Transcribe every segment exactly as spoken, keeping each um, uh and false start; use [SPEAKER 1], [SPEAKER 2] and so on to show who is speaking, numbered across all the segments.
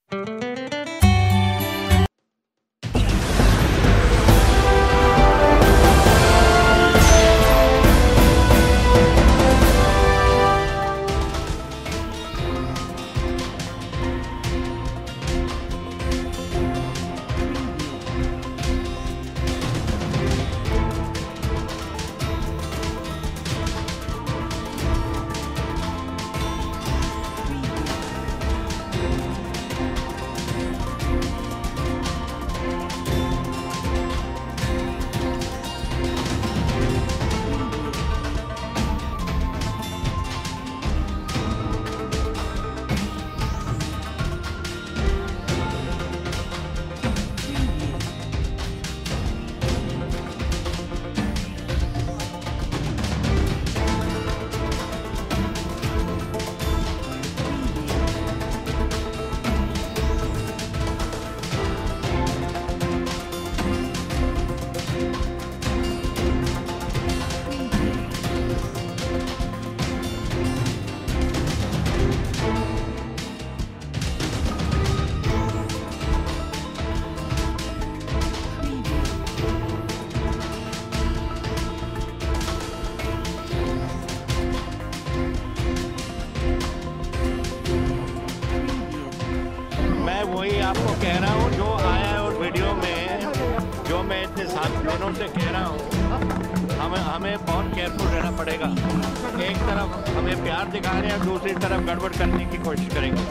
[SPEAKER 1] वही आपको कह रहा हूँ जो आया है उस वीडियो में, जो मैं इतने सात दिनों से कह रहा हमें हमें हमें बहुत केयरफुल रहना पड़ेगा। एक तरफ हमें प्यार दिखा रहे हैं, दूसरी तरफ गड़बड़ करने की कोशिश करेंगे।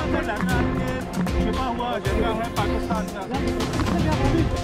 [SPEAKER 2] छिपा हुआ एजेंडा है पाकिस्तान का।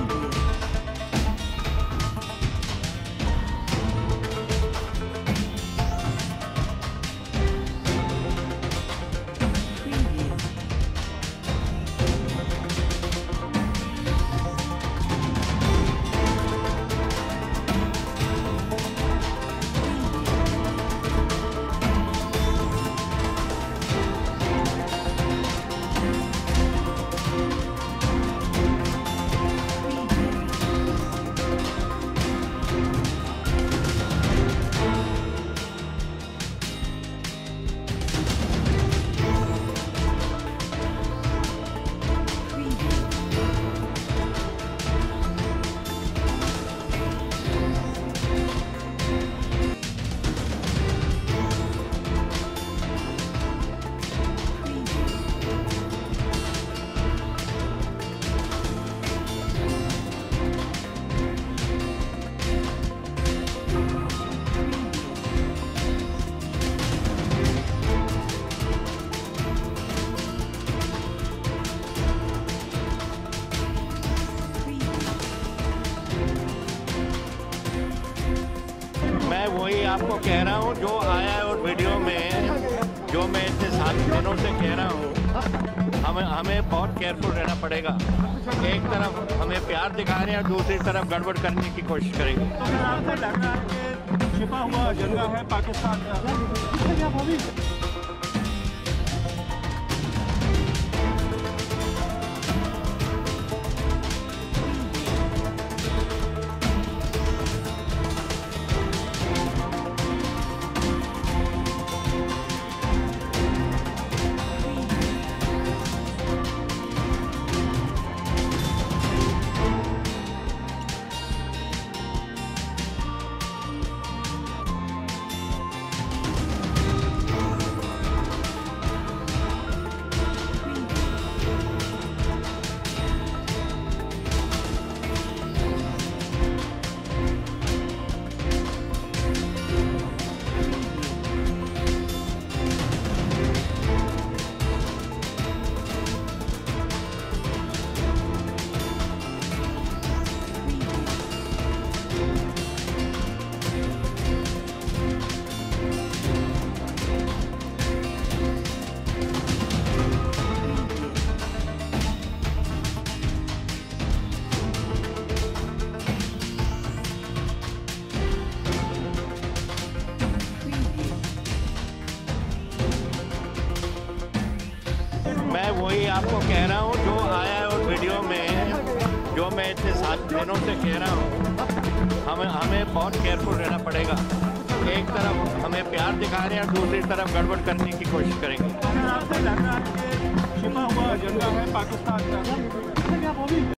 [SPEAKER 1] मैं वही आपको कह रहा हूँ जो आया है उस वीडियो में, जो मैं इतने सात दिनों से कह रहा हूँ हमें हमें बहुत केयरफुल रहना पड़ेगा। एक तरफ हमें प्यार दिखा रहे हैं, दूसरी तरफ गड़बड़ करने की कोशिश करेंगे।
[SPEAKER 2] छिपा हुआ एजेंडा है पाकिस्तान का।
[SPEAKER 1] मैं वही आपको कह रहा हूँ जो आया है उस वीडियो में, जो मैं इतने सात दिनों से कह रहा हूँ हमें हमें बहुत केयरफुल रहना पड़ेगा। एक तरफ हमें प्यार दिखा रहे हैं, दूसरी तरफ गड़बड़ करने की कोशिश करेंगे।
[SPEAKER 2] छिपा हुआ एजेंडा है पाकिस्तान का।